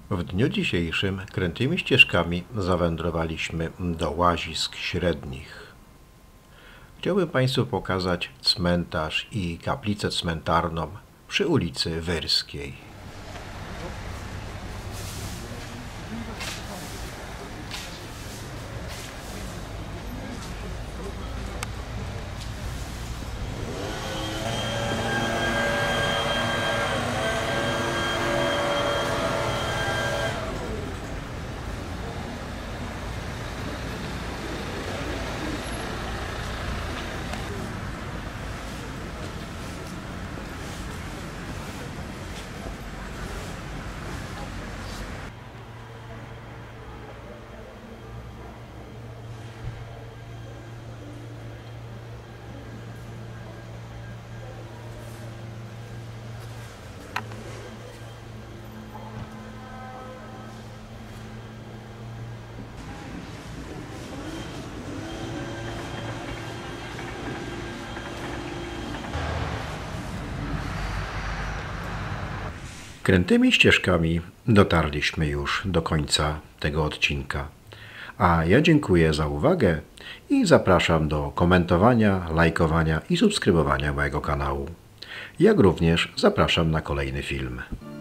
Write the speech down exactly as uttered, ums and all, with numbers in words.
W dniu dzisiejszym krętymi ścieżkami zawędrowaliśmy do Łazisk Średnich. Chciałbym Państwu pokazać cmentarz i kaplicę cmentarną przy ulicy Wyrskiej. Krętymi ścieżkami dotarliśmy już do końca tego odcinka. A ja dziękuję za uwagę i zapraszam do komentowania, lajkowania i subskrybowania mojego kanału. Jak również zapraszam na kolejny film.